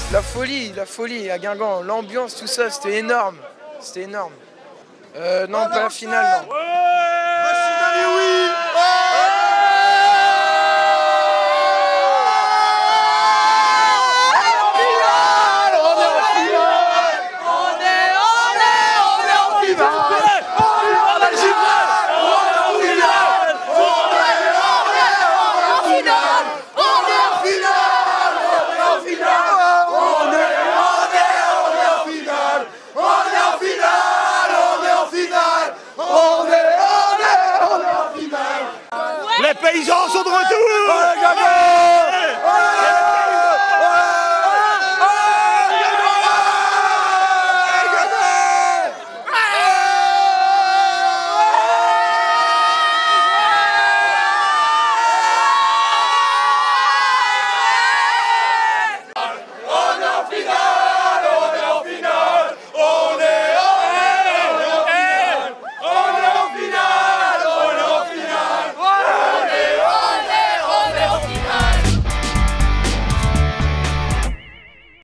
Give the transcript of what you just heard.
La folie à Guingamp, l'ambiance, tout ça, c'était énorme. C'était énorme. Non, pas la finale, non. Les paysans sont de retour.